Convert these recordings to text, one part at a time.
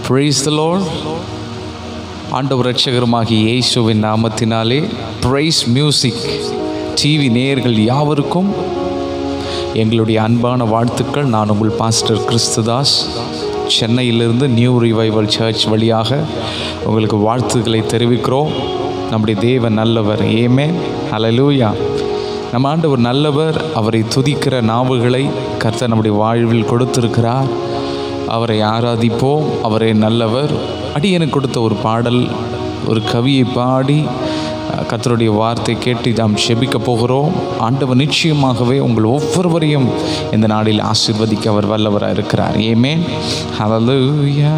Praise the Lord. ஆண்டவர் இரட்சகருமாகிய இயேசுவின் நாமத்தினாலே பிரைஸ் மியூசிக் டிவி நேயர்கள் யாவருக்கும் எங்களுடைய அன்பான வாழ்த்துக்கள். நான் உங்கள் பாஸ்டர் கிறிஸ்துதாஸ், சென்னையிலிருந்து நியூ ரிவைவல் சர்ச் வழியாக உங்களுக்கு வாழ்த்துக்களை தெரிவிக்கிறோம். நம்முடைய தேவன் நல்லவர். ஆமென். ஹல்லேலூயா. நம்ம ஆண்டவர் நல்லவர். அவரை துதிக்கிற நாவுகளை கர்த்தர் நம்முடைய வாழ்வில் கொடுத்திருக்கிறார். அவரை ஆராதிப்போம். அவரே நல்லவர். அடியனுக்கு கொடுத்த ஒரு பாடல், ஒரு கவியை பாடி கர்த்தருடைய வார்த்தை கேட்டு நாம் ஜெபிக்க போகிறோம். ஆண்டவர் நிச்சயமாகவே உங்கள் ஒவ்வொருவரையும் இந்த நாளில் ஆசீர்வதிக்க அவர் வல்லவராக இருக்கிறார். ஆமென். ஹல்லேலூயா.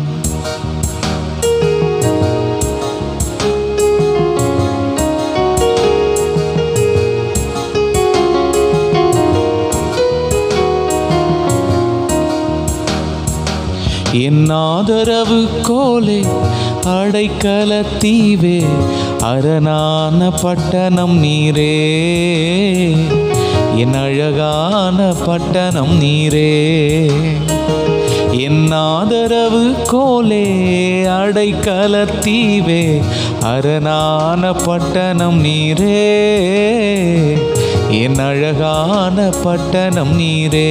என் ஆதரவு கோலே, அடைக்கல தீவே, அரணான பட்டணம் நீரே, என் அழகான பட்டணம் நீரே. என் ஆதரவு கோலே, அடைக்கல தீவே, அரணான பட்டணம் நீரே, என் அழகான பட்டணம் நீரே.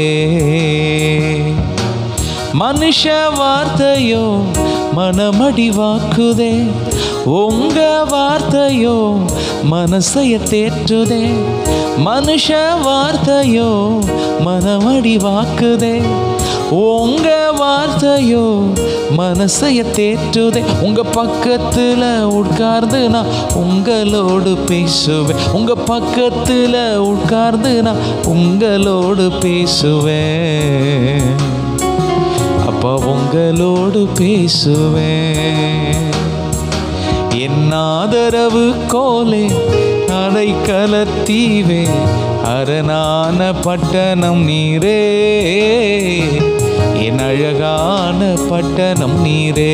மனுஷ வார்த்தையோ மனமடிவாக்குதே, உங்க வார்த்தையோ மனசைய தேற்றுதே. மனுஷ வார்த்தையோ மனமடிவாக்குதே, உங்க வார்த்தையோ மனசைய தேற்றுதே. உங்க பக்கத்துல உட்கார்ந்து நான் உங்களோடு பேசுவேன். உங்க பக்கத்துல உட்கார்ந்து நான் உங்களோடு பேசுவேன். அப்பா உங்களோடு பேசுவேன். என் ஆதரவு கோலே, அடைக்கல தீவே, அரணான பட்டணம் நீரே, என் அழகான பட்டணம் நீரே.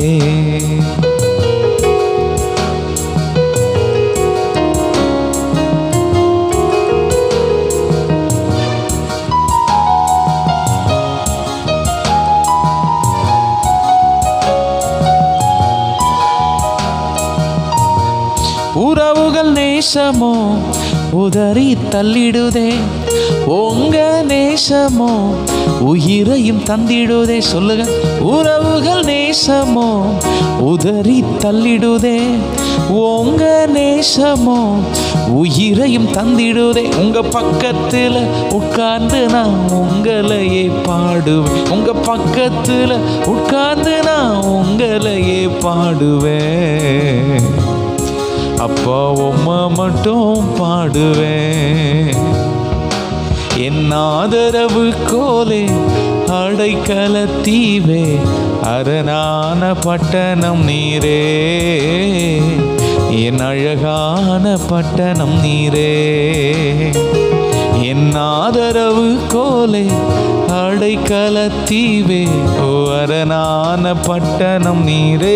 உறவுகள் நேசமோ உதறி தள்ளிடுதே, உங்க நேசமோ உயிரையும் தந்திடுதே. சொல்லுங்க. உறவுகள் நேசமோ உதறி தள்ளிடுதே, உங்க நேசமோ உயிரையும் தந்திடுதே. உங்க பக்கத்துல உட்கார்ந்து நான் உங்களையே பாடுவேன். உங்க பக்கத்துல உட்கார்ந்து நான் உங்களையே பாடுவேன். அப்பா உம்மை மட்டும் பாடுவேன். என் ஆதரவு கோலே, அடைக்கல தீவே, அரணான பட்டணம் நீரே, என் அழகான பட்டணம் நீரே. என் ஆதரவு கோலே, அடைக்கல தீவே, ஓ அரணான பட்டணம் நீரே,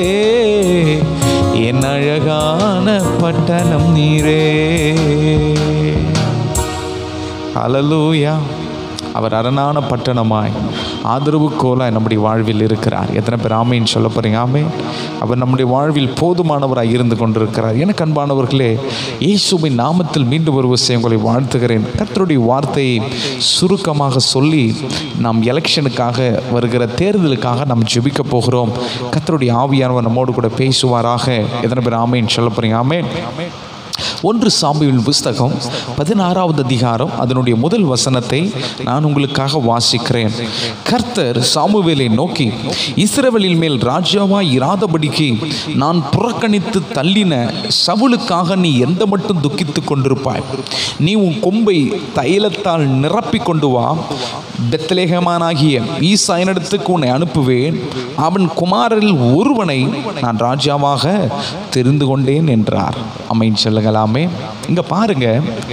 என் அழகான பட்டணம் நீரே. ஹல்லேலூயா. அவர் அரணான பட்டணமாய் ஆதரவு கோலாய் நம்முடைய வாழ்வில் இருக்கிறார். எத்தனை பேர் ஆமேன்னு சொல்ல போகிறீங்க? ஆமே. அவர் நம்முடைய வாழ்வில் போதுமானவராக இருந்து கொண்டிருக்கிறார். எனக்கு அன்பானவர்களே, இயேசுவின் நாமத்தில் மீண்டும் ஒரு விஷயம் உங்களை வாழ்த்துகிறேன். கர்த்தருடைய வார்த்தையை சுருக்கமாக சொல்லி நாம் எலெக்ஷனுக்காக வருகிற தேர்தலுக்காக நாம் ஜெபிக்க போகிறோம். கர்த்தருடைய ஆவியானவர் நம்மோடு கூட பேசுவாராக. எத்தனை பேர் ஆமேன்னு சொல்ல போகிறீங்க? ஆமேன். 1 சாமுவேல் புஸ்தகம் 16வது அதிகாரம் அதனுடைய முதல் வசனத்தை நான் உங்களுக்காக வாசிக்கிறேன். கர்த்தர் சாமுவேலை நோக்கி, இஸ்ரவேலின் மேல் ராஜாவாய் இராதபடிக்கு நான் புறக்கணித்து தள்ளின சவுலுக்காக நீ எந்த மட்டும் துக்கித்து கொண்டிருப்பாய்? நீ உன் கொம்பை தைலத்தால் நிரப்பி கொண்டு வா. பெத்லெகேமானாகிய ஈசாயினிடத்துக்கு உன்னை அனுப்புவேன். அவன் குமாரரில் ஒருவனை நான் ராஜாவாக தெரிந்து கொண்டேன் என்றார். ஆமென் சொல்லுங்களாமே. இங்க பாருங்க,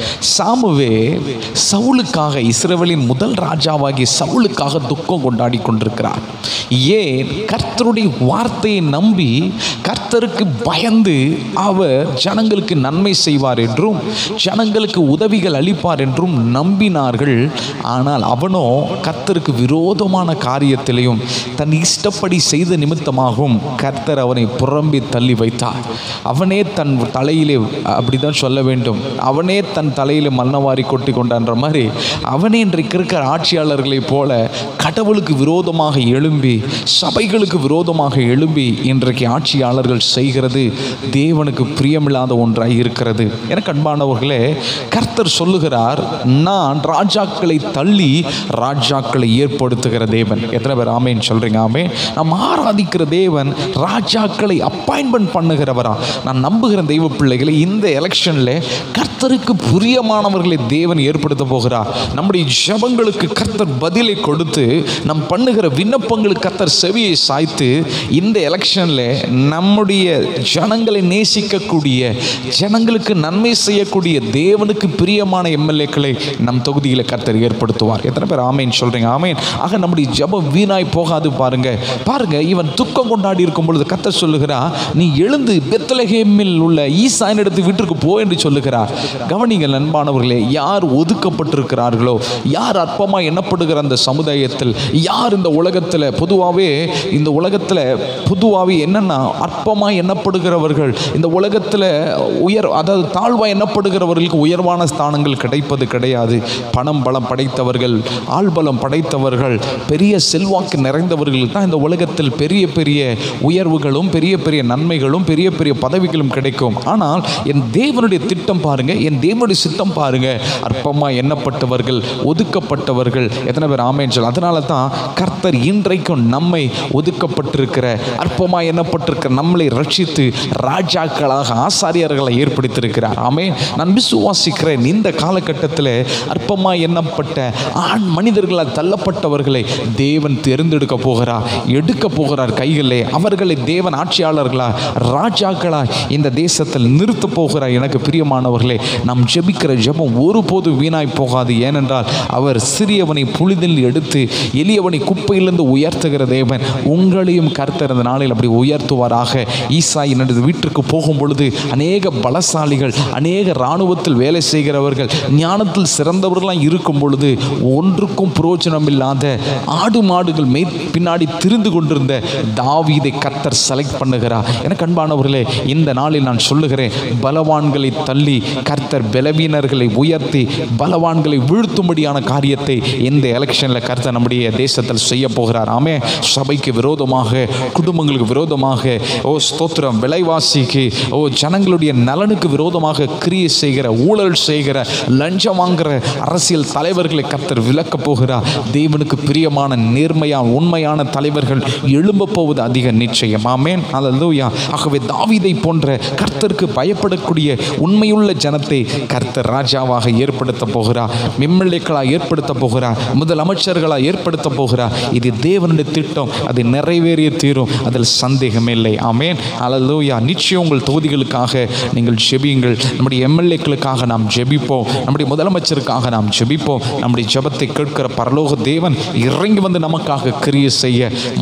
சாமுவே சவுலுக்காக, இஸ்ரவேலின் முதல் ராஜாவாகிய சவுலுக்காக துக்கம் கொண்டாடி கொண்டிருக்கிறார். ஏன்? கர்த்தருடைய வார்த்தையை நம்பி கர்த்தருக்கு பயந்து அவர் ஜனங்களுக்கு நன்மை செய்வார் என்றும் ஜனங்களுக்கு உதவிகள் அளிப்பார் என்றும் நம்பினார்கள். ஆனால் அவனோ கர்த்தருக்கு விரோதமான காரியத்திலையும் தன் இஷ்டப்படி செய்த நிமித்தமாகவும் கர்த்தர் அவனை புறம்பி தள்ளி வைத்தார். அவனே தன் தலையிலே, அப்படிதான் சொல்ல வேண்டும், அவனே தன் தலையிலே மண்ணவாரி கொட்டி கொண்டான்ற மாதிரி அவனே இன்றைக்கு இருக்கிற ஆட்சியாளர்களைப் போல கடவுளுக்கு விரோதமாக எழும்பி, சபைகளுக்கு விரோதமாக எழும்பி இன்றைக்கு ஆட்சியாளர்கள் செய்கிறது தேவனுக்கு பிரியமில்லாத ஒன்றாய் இருக்கிறது. எனக்கு அன்பானவர்களே, கர்த்தர் சொல்லுகிறார், நான் ராஜாக்களை தள்ளி ராஜாக்களை ஏற்படுத்துகிற தேவன். எத்தனை பேர் ஆமேன் சொல்றீங்க? ஆமேன். நாம் ஆராதிக்கிற தேவன் ராஜாக்களை அப்பாயின்மெண்ட் பண்ணுகிறவரா? நான் நம்புகிற தெய்வ பிள்ளைகளை, இந்த எலெக்ஷன்ல கர்த்தருக்கு பிரியமானவர்களை தேவன் ஏற்படுத்த போகிறார். நம்முடைய ஜெபங்களுக்கு கர்த்தர் பதிலை கொடுத்து, நம் பண்ணுகிற விண்ணப்பங்களுக்கு கர்த்தர் செவியை சாய்த்து, இந்த எலெக்ஷன்ல நம்முடைய ஜனங்களை நேசிக்கக்கூடிய, ஜனங்களுக்கு நன்மை செய்யக்கூடிய, தேவனுக்கு பிரியமான எம்எல்ஏக்களை நம் தொகுதியில் கர்த்தர் ஏற்படுத்துவார். எத்தனை பேர் ஆமேன் சொல்றீங்க? ஆமேன். ஆக நம்முடைய ஜெபம் வீணாய் போகாது. பாருங்க பாருங்க, இவன் துக்கம் கொண்டாடி இருக்கும் பொழுது கர்த்தர் சொல்லுகிறார், நீ எழுந்து பெத்லகேமில் உள்ள ஈசாயின் இடத்து வீட்டிற்கு போ என்று சொல்லுகிறார். கவனிங்கள் அன்பானவர்களே, யார் ஒதுக்கப்பட்டிருக்கிறார்களோ, யார் அற்பமாக எண்ணப்படுகிற அந்த சமுதாயத்தில், யார் இந்த உலகத்தில் பொதுவாகவே, இந்த உலகத்தில் பொதுவாகவே என்னன்னா, அற்பமாக எண்ணப்படுகிறவர்கள், இந்த உலகத்தில் அதாவது தாழ்வாக எண்ணப்படுகிறவர்களுக்கு உயர்வான ஸ்தானங்கள் கிடைப்பது கிடையாது. பணம் பலம் படைத்தவர்கள், ஆள்பலம் படைத்தவர்கள், பெரிய செல்வாக்கு நிறைந்தவர்கள் தான் இந்த உலகத்தில் பெரிய பெரிய உயர்வுகளும் பெரிய பெரிய நன்மைகளும் பெரிய பெரிய பதவிகளும் கிடைக்கும். ஆனால் என் தேவனுடைய திட்டம் பாருங்க, என் தேவனுடைய சித்தம் பாருங்க, அற்பமாக எண்ணப்பட்டவர்கள், ஒதுக்கப்பட்டவர்கள். எத்தனை பேர் ஆமேன் சொல்ல? அதனால தான் கர்த்தர் இன்றைக்கும் நம்மை ஒதுக்கப்பட்டிருக்கிற, அற்பமாக எண்ணப்பட்டிருக்கிற நம்மளை ரட்சித்து ராஜாக்களாக, ஆசாரியர்களை ஏற்படுத்தியிருக்கிறார். ஆமேன். நான் விசுவாசிக்கிறேன், இந்த காலகட்டத்தில் அற்பமாக எண்ணப்பட்ட ஆண் மனிதர்களால் தள்ளப்பட்டவர்களை தேவன் தேர்ந்தெடுக்க போகிறார், எடுக்க போகிறார் கைகளே. அவர்களை தேவன் ஆட்சியாளர்களா, ராஜாக்களா இந்த தேசத்தில் நிறுத்த போகிறார். எனக்கு பிரியமானவர்களே, நாம் ஜெபிக்கிற ஜெபம் ஒருபோதும் வீணாய் போகாது. ஏனென்றால் அவர் சிறியவனை புழுதில் எடுத்து எளியவனை குப்பையிலிருந்து உயர்த்துகிற தேவன். உங்களையும் கர்த்தர் இந்த நாளில் அப்படி உயர்த்துவாராக. ஈசாயின் வீட்டிற்கு போகும் பொழுது அநேக பலசாலிகள், அநேக இராணுவத்தில் வேலை செய்கிறவர்கள், ஞானத்தில் சிறந்தவர்களாக இருக்கும் பொழுது ஒன்றுக்கும் பிரயோஜனம் இல்லாத ஆடு மாடுகள் பின்னாடி திரிந்து கொண்டிருந்த தாவீதை கர்த்தர் செலக்ட் பண்ணுகிறார். எனக்கு அன்பானவர்களே, இந்த நாளில் நான் சொல்லுகிறேன், பலவான்களை தள்ளி கர்த்தர் பலவீனர்களை உயர்த்தி பலவான்களை வீழ்த்தும்படியான காரியத்தை இந்த எலெக்ஷனில் கர்த்தர் நம்முடைய தேசத்தில் செய்ய போகிறார். ஆமே. சபைக்கு விரோதமாக, குடும்பங்களுக்கு விரோதமாக, ஸ்தோத்திரம், விலைவாசிக்கு, ஜனங்களுடைய நலனுக்கு விரோதமாக கிரியை செய்கிற, ஊழல் செய்கிற, லஞ்சம் வாங்குகிற அரசியல் தலைவர்களை கர்த்தர் விலக்க போகிறார். தேவனுக்கு பிரியமான, நேர்மையான, உண்மையான தலைவர்கள் எழும்ப போவது அதிக நிச்சயம். ஆமென். அல்லேலூயா. ஆகவே தாவீதை போன்ற கர்த்தருக்கு பயப்படக்கூடிய உண்மையுள்ள ஜனத்தை கர்த்தர் ராஜாவாக ஏற்படுத்த போகிறார், எம்எல்ஏக்களாக ஏற்படுத்த போகிறார், முதலமைச்சர்களாக ஏற்படுத்த போகிறார். இது தேவனுடைய திட்டம், அது நிறைவேறிய தீரும், அதில் சந்தேகமே இல்லை. ஆமென். அல்லேலூயா. நிச்சயம் உங்கள் தொகுதிகளுக்காக நீங்கள் ஜெபியுங்கள். நம்முடைய எம்எல்ஏக்களுக்காக நாம் ஜெபிப்போம், நம்முடைய முதலமைச்சருக்காக நாம் ஜெபிப்போம். நம்முடைய ஜெபத்தை கேட்கிற பரலோக தேவன் இறங்கி வந்து நமக்காக கிரியை செய்ய,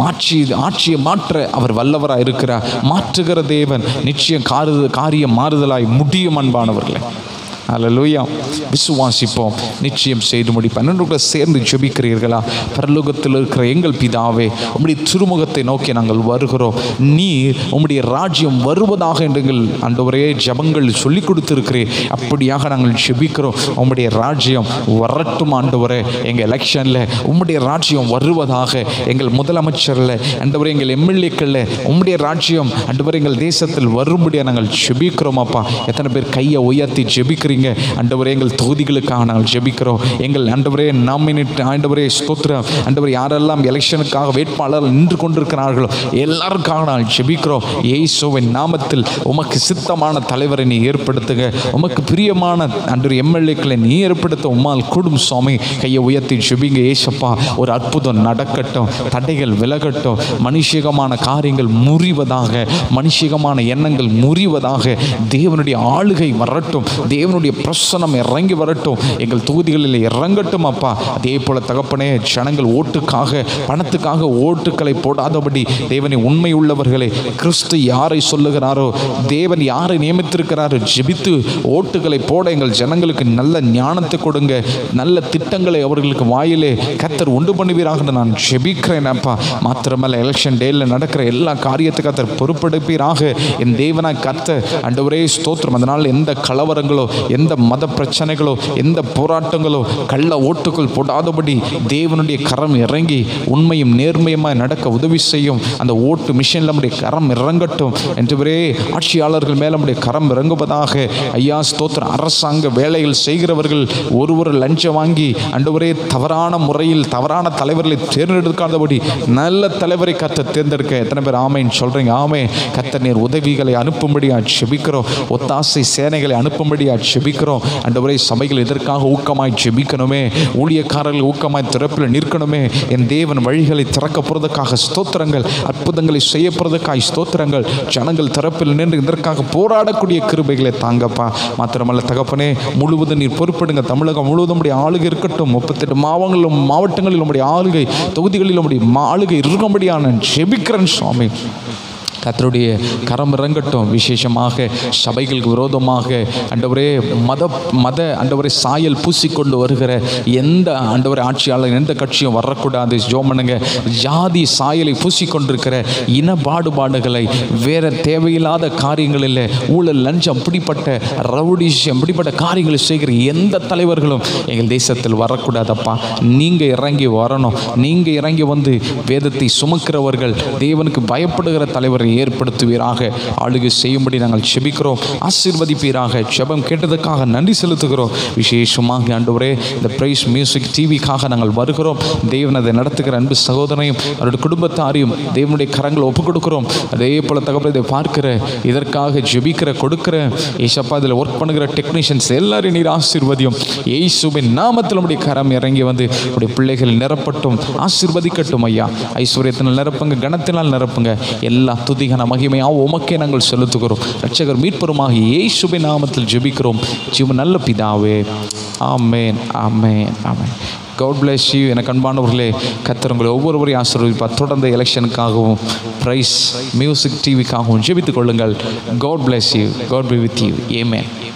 ஆட்சியை மாற்ற அவர் வல்லவராக இருக்கிறார். மாற்றுகிற தேவன். நிச்சயம் காரியம் மாறுதலாய் முடியும். அன்பானவர்களே, அல்லேலூயா. விசுவாசிப்போம், நிச்சயம் செய்து முடிப்போம். என்னோட சேர்ந்து ஜெபிக்கிறீர்களா? பரலோகத்தில் இருக்கிற எங்கள் பிதாவே, உம்முடைய திருமுகத்தை நோக்கி நாங்கள் வருகிறோம். நீர் உம்முடைய ராஜ்யம் வருவதாக எங்கள் ஆண்டவரே ஜெபங்கள் சொல்லி கொடுத்திருக்கிறேன். அப்படியாக நாங்கள் ஜெபிக்கிறோம். உம்முடைய ராஜ்யம் வரட்டும் ஆண்டவரே. எங்கள் எலெக்ஷனில் உம்முடைய ராஜ்யம் வருவதாக, எங்கள் முதலமைச்சரில் ஆண்டவரே, எங்கள் எம்எல்ஏக்களில் உம்முடைய ராஜ்யம் ஆண்டவரே எங்கள் தேசத்தில் வரும்படியாக நாங்கள் ஜெபிக்கிறோம். அப்பா, எத்தனை பேர் கையை உயர்த்தி ஜெபிக்கிறீங்க? ஜெபிங்க. ஆண்டவரே எங்கள் தொகுதிகளுக்காக நாங்கள் ஜெபிக்கிறோம். எங்கள் ஆண்டவரே நாமினேட் ஆண்டவரே ஸ்தோத்திரம். ஆண்டவரே யாரெல்லாம் எலெக்ஷனுக்காக வேட்பாளர் நின்று கொண்டிருக்கிறார்களோ எல்லாருக்காக நாங்கள் ஜெபிக்கிறோம். இயேசுவின் நாமத்தில் உமக்கு சித்தமான தலைவரை நீ ஏற்படுத்துங்க. உமக்கு பிரியமான ஆண்டவரே எம்எல்ஏக்களை நீ ஏற்படுத்த உம்மால் கூடும் சுவாமி. கையை உயர்த்தி ஜெபிங்க. ஏசப்பா, ஒரு அற்புதம் நடக்கட்டும், தடைகள் விலகட்டும், மனுஷிகமான காரியங்கள் முறிவதாக, மனுஷிகமான எண்ணங்கள் முறிவதாக, தேவனுடைய ஆளுகை வரட்டும், தேவனுடைய பிரசனம் இறங்கி வரட்டும், எங்கள் தொகுதிகளில் இறங்கட்டும் அப்பா. அதே போல தகப்பனே, ஜனங்கள் ஓட்டுக்காக பணத்துக்காக ஓட்டுக்களை போடாதபடி தேவனை உண்மை உள்ளவர்களே, கிறிஸ்து யாரை சொல்லுகிறாரோ, தேவன் யாரை நியமித்திருக்கிறாரோ ஜெபித்து ஓட்டுகளை போட எங்கள் ஜனங்களுக்கு நல்ல ஞானத்தை கொடுங்க. நல்ல திட்டங்களை அவர்களுக்கு வாயிலே கர்த்தர் உண்டு பண்ணுவீராக நான் ஜெபிக்கிறேன் அப்பா. மாத்திரமல்ல, எலெக்ஷன் டேயில் நடக்கிற எல்லா காரியத்துக்கு கர்த்தர் பொறுப்பெடுப்பீராக. என் தேவனாய் கர்த்தர் ஆண்டவரே ஸ்தோத்திரம். அதனால் எந்த கலவரங்களோ, எந்த மத பிரச்சனைகளோ, எந்த போராட்டங்களோ, கள்ள ஓட்டுகள் போடாதபடி தேவனுடைய கரம் இறங்கி உண்மையும் நேர்மையுமாய் நடக்க உதவி செய்யும். அந்த ஓட்டு மிஷினில் நம்முடைய கரம் இறங்கட்டும் என்றவரே. ஆட்சியாளர்கள் மேல் நம்முடைய கரம் இறங்குவதாக. ஐயா ஸ்தோத்திரம். அரசாங்க வேலைகள் செய்கிறவர்கள் ஒருவர் லஞ்சம் வாங்கி ஆண்டவரே தவறான முறையில் தவறான தலைவர்களை தேர்ந்தெடுக்காதபடி நல்ல தலைவரை கர்த்தர் தேர்ந்தெடுக்க எத்தனை பேர் ஆமேன் சொல்றீங்க? ஆமே. கர்த்தர் நீர் உதவிகளை அனுப்பும்படியா ஜெபிக்கிறோம். ஒத்தாசை சேனைகளை அனுப்பும்படியா ஜெபிக்கிறோம். ஆண்டவரே, சபைகள் இதற்காக ஊக்கமாய் ஜெபிக்கணுமே. ஊழியக்காரர்கள் ஊக்கமாய் திறப்பில் நிற்கணுமே. என் தேவன் வழிகளை திறக்க போறதுக்காக ஸ்தோத்திரங்கள். அற்புதங்களை செய்ய போறதுக்காக ஸ்தோத்திரங்கள். ஜனங்கள் திறப்பில் நின்று இதற்காக போராடக்கூடிய கிருபைகளை தாங்கப்பா. மாத்திரமல்ல தகப்பனே, முழுவதும் நீர் பொறுப்படுங்க. தமிழகம் முழுவதும் உடைய ஆளுகை இருக்கட்டும். 38 மாவட்டங்களில் உடைய ஆளுகை, தொகுதிகளில் உடைய ஆளுகை இருக்கும்படியான ஜெபிக்கிறேன் சுவாமி. கர்த்தருடைய கரம் இறங்கட்டும். விசேஷமாக சபைகளுக்கு விரோதமாக ஆண்டவரே மத ஆண்டவரே சாயல் பூசிக்கொண்டு வருகிற எந்த ஆண்டவரே ஆட்சியாளர் எந்த கட்சியும் வரக்கூடாது. ஜோமனுங்க, ஜாதி சாயலை பூசிக்கொண்டிருக்கிற இன பாடுபாடுகளை, வேற தேவையில்லாத காரியங்களில் ஊழல், லஞ்சம், அப்படிப்பட்ட ரவுடிஷம், அப்படிப்பட்ட காரியங்களை செய்கிற எந்த தலைவர்களும் எங்கள் தேசத்தில் வரக்கூடாதப்பா. நீங்கள் இறங்கி வரணும். நீங்கள் இறங்கி வந்து வேதத்தை சுமக்கிறவர்கள், தேவனுக்கு பயப்படுகிற தலைவரை ஏற்படுத்துவீராக. ஆளுகை செய்யும்படி நாங்கள் ஜெபிக்கிறோம். ஆசீர்வதிப்பீராக. ஜெபம் கேட்டதுக்காக நன்றி செலுத்துகிறோம். விசேஷமாக ஆண்டவரே, இந்த பிரைஸ் மியூசிக் டிவிக்காக நாங்கள் வருகிறோம். தேவன் அதை நடத்துகிற அன்பு சகோதரனையும் அவருடைய குடும்பத்தாரையும் தேவனுடைய கரங்களை ஒப்புக் கொடுக்கிறோம். அதே போல தகவல் இதை பார்க்கிற, இதற்காக ஜெபிக்கிற, கொடுக்கிற ஏசப்பா, இதில் ஒர்க் பண்ணுகிற டெக்னீஷியன்ஸ் எல்லாரையும் நீர் ஆசீர்வதியும். இயேசுவின் நாமத்தில் நம்முடைய கரம் இறங்கி வந்து நம்முடைய பிள்ளைகள் நிரப்பட்டும், ஆசீர்வதிக்கட்டும் ஐயா. ஐஸ்வர்யத்தினால் நிரப்புங்க, கனத்தினால் நிரப்புங்க. எல்லா துதிகன மகிமையாக உமக்கே நாங்கள் செலுத்துகிறோம். இரட்சகர் மீட்பருமாக இயேசுவின் நாமத்தில் ஜெபிக்கிறோம். ஜீவன் நல்ல பிதாவே, amen, amen, amen. God bless you. எனக்கு அன்பானவர்களே, கர்த்தர் உங்களை ஒவ்வொருவரையும் ஆசீர்வதிப்பார். தொடர்ந்து எலெக்ஷனுக்காகவும் பிரைஸ் மியூசிக் டிவிக்காகவும் ஜெபித்துக் கொள்ளுங்கள். God bless you. God be with you. Amen.